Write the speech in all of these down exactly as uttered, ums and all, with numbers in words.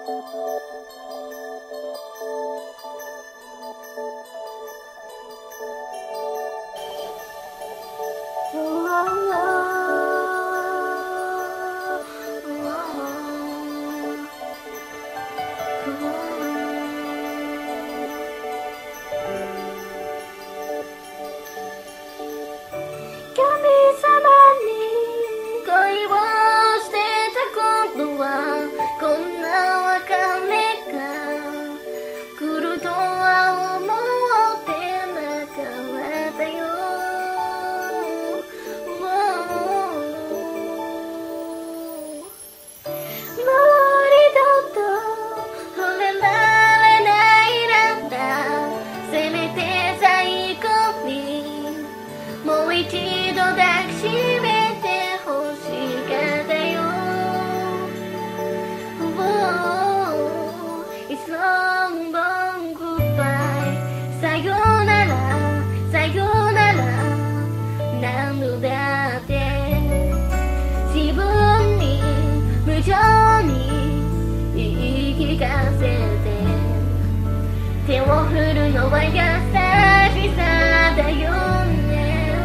手を振るのは優しさだよね。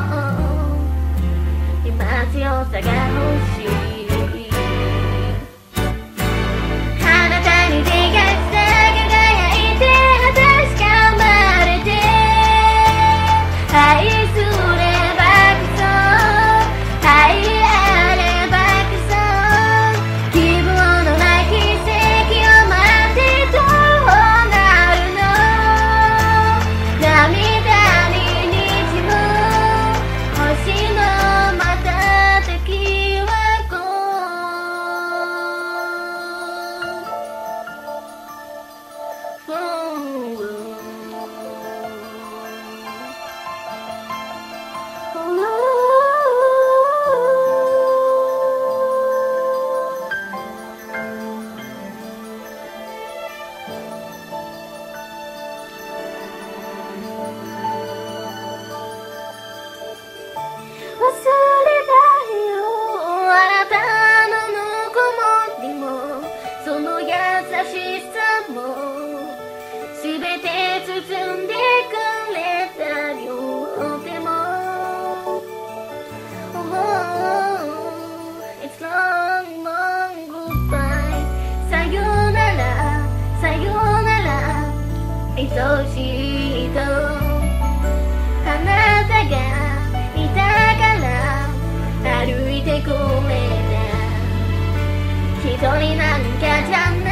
今強さが欲しい。あなたに出会った輝いて確かまれて愛すればこそ愛あればこそ希望のない奇跡を待ってどうなるの。涙に滲む星の瞬きはこう忘れないよあなたのぬくもりもその優しさもすべて包んでくれた両手も Oh, it's long, long goodbye さよならさよなら愛しいとあなたがいたから歩いてくれた一人なんかじゃない